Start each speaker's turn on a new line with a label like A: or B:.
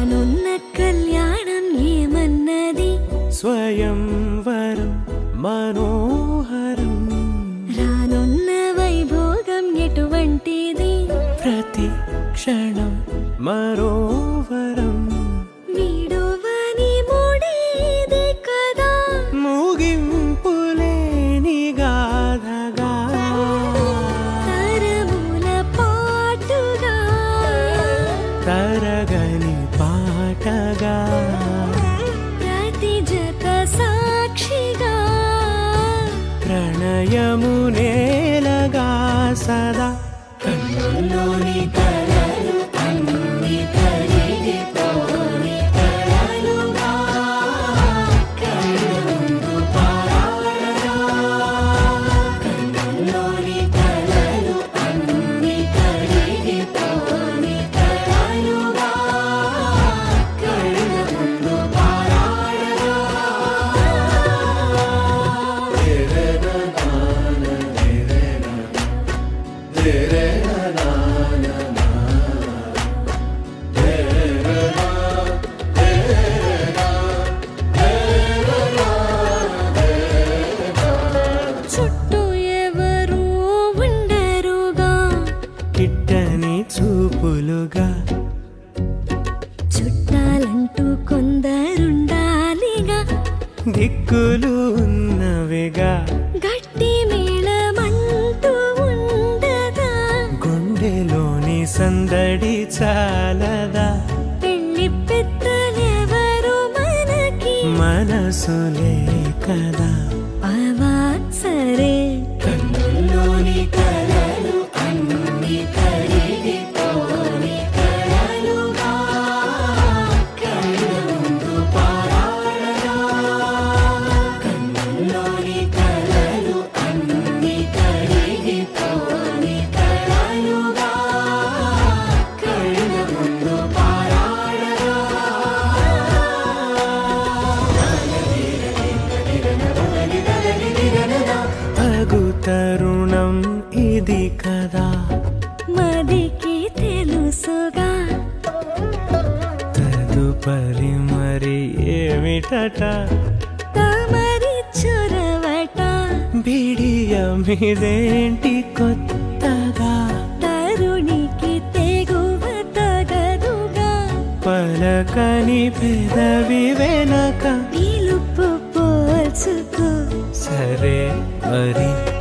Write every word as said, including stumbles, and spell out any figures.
A: రానున్న కళ్యాణం ఏమన్నది
B: స్వయంవరం మనోహరం
A: రానున్న వైభోగం ఎటువంటిది
B: ప్రతి క్షణం మరోవరం
A: వీడువని ముడిది కదా
B: ముగింపులేని గాథగా
A: తరముల పాటుగా
B: తరగని పాటగా
A: ప్రతి జత సాక్షిగా
B: ప్రణయము నేలగా సదా కన్నుల్లోని కలలు అన్ని కరిగిపోని కలలుగా కళ్ళ ముందు పారాడగా కన్నుల్లోని కలలు అన్ని కరిగిపోని కలలుగా కళ్ళ ముందు పారాడగా
A: చుట్టూ ఎవరు ఉండరుగా
B: కిట్టని చూపులుగా
A: చుట్టాలంటూ కొందరుండాలిగా
B: దిక్కులు ఉన్నవిగా
A: గట్టి మేళమంటూ ఉండదా
B: గుండెలోని సందడి చాలదా
A: పెళ్లి పెద్దలెవరు మనకి
B: మనసులే కదా
A: అవా సరే
B: కన్నుల్లోని కలలు అన్ని కరిగిపోని కలలుగా కళ్ళ ముందు పారాడగా కన్నుల్లోని కలలు అన్ని కరిగిపోని కలలుగా కళ్ళ ముందు పారాడగా తగు తరుణం ఇది కదా
A: మదికి తెలుసుగా
B: తదుపరి మరి ఏమిటట
A: తమరి చొరవట
B: బిడియమిదేంటి కొత్తగా
A: తరుణికి తెగువ తగదుగా
B: పలకని పెదవి వెనక
A: పిలుపు పోల్చుకో
B: సరే మరి